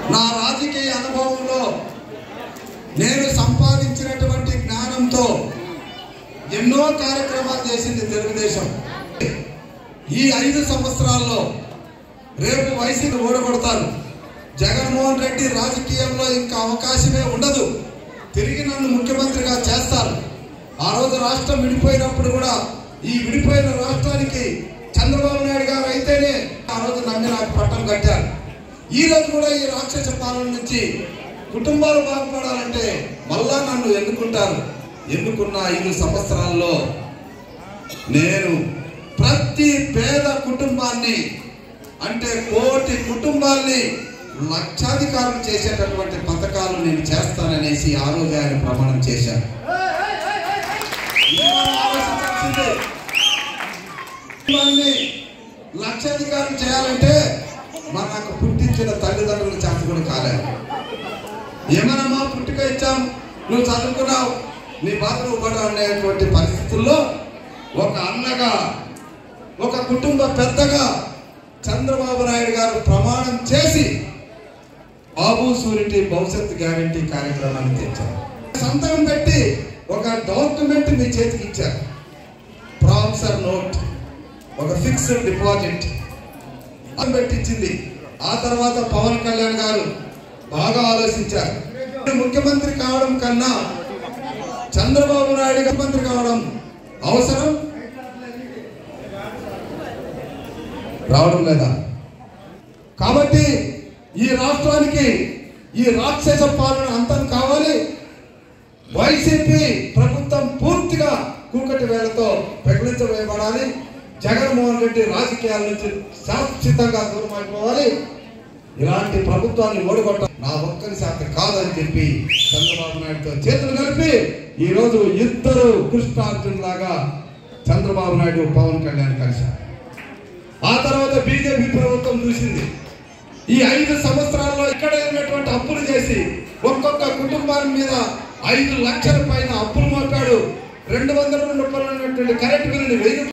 నా రాజకీయ అనుభవంలో నేను సంపాదించినటువంటి జ్ఞానంతో ఎన్నో కార్యక్రమాలు చేసింది తెలుగుదేశం. ఈ 5 సంవత్సరాల్లో రేపు వైసీపీ ఓడగొడతారు. జగన్మోహన్ రెడ్డి రాజకీయంలో ఇంకా అవకాశమే ఉండదు. తిరిగి నన్ను ముఖ్యమంత్రిగా చేస్తారు. ఆ రోజు రాష్ట్రం విడిపోయినప్పుడు కూడా ఈ విడిపోయిన రాష్ట్రానికి చంద్రబాబు నాయుడు గారు అయితేనే ఆ రోజు నమ్మి నాకు పట్టం కట్టారు. ఈ రోజు కూడా ఈ రాక్షస పాలన నుంచి కుటుంబాలు బాగుపడాలంటే మళ్ళా నన్ను ఎన్నుకుంటారు. ఎన్నుకున్న 5 సంవత్సరాల్లో నేను ప్రతి పేద కుటుంబాన్ని అంటే కోటి కుటుంబాల్ని లక్షాధికారులు చేసేటటువంటి పథకాలు నేను చేస్తాననేసి ఆ రోజు ఆయన ప్రమాణం చేశారు. లక్షాధికారులు చేయాలంటే మనకు పుట్టించిన తల్లిదండ్రుల చేత కూడా కాలేదు. ఏమన్నా పుట్టుక ఇచ్చాం, నువ్వు చదువుకున్నావు, నీ బాధలు కూడా అనేటువంటి పరిస్థితుల్లో ఒక అన్నగా ఒక కుటుంబ పెద్దగా చంద్రబాబు నాయుడు గారు ప్రమాణం చేసి బాబు సూరిటీ భవిష్యత్ గ్యారంటీ కార్యక్రమాన్ని తెచ్చారు. సంతకం పెట్టి ఒక డాక్యుమెంట్ మీ చేతికి ఇచ్చారు. ప్రామిసర్ నోట్, ఒక ఫిక్స్డ్ డిపాజిట్ అని పెట్టించింది. ఆ తర్వాత పవన్ కళ్యాణ్ గారు బాగా ఆలోచించారు. ముఖ్యమంత్రి కావడం కన్నా చంద్రబాబు నాయుడు ముఖ్యమంత్రి కావడం అవసరం రావడం లేదా? కాబట్టి ఈ రాష్ట్రానికి ఈ రాక్షస పాలన అంతం కావాలి. వైసీపీ ప్రభుత్వం పూర్తిగా కూకటి వేళతో ప్రకటించబడాలి. జగన్మోహన్ రెడ్డి రాజకీయాల నుంచి శాశ్వతంగా దూరం అయిపోవాలి. ఇలాంటి ప్రభుత్వాన్ని ఓడగొట్ట నా ఒక్కరి శాతం కాదని చెప్పి చంద్రబాబు నాయుడుతో చేతులు కలిపి ఈరోజు ఇద్దరు కృష్ణార్జున్ లాగా చంద్రబాబు నాయుడు పవన్ కళ్యాణ్ కలిశారు. ఆ తర్వాత బీజేపీ ప్రభుత్వం చూసింది. ఈ 5 సంవత్సరాల్లో ఇక్కడ ఉన్నటువంటి అప్పులు చేసి ఒక్కొక్క కుటుంబాల మీద 5 లక్షల పైన అప్పులు మోపాడు. 200 రూపాయలు కరెంట్ బిల్లుని 1000